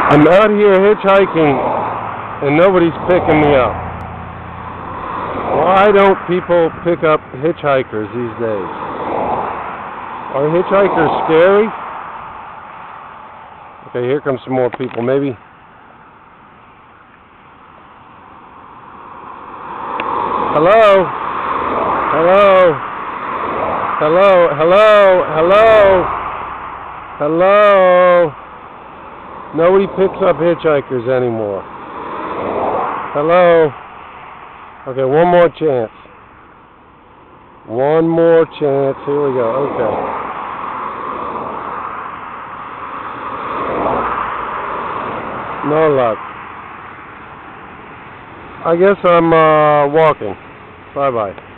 I'm out here hitchhiking and nobody's picking me up. Why don't people pick up hitchhikers these days? Are hitchhikers scary? Okay, here come some more people. Maybe. Hello? Hello? Hello? Hello? Hello? Hello? Nobody picks up hitchhikers anymore. Hello? Okay, one more chance. One more chance. Here we go. Okay. No luck. I guess I'm walking. Bye-bye.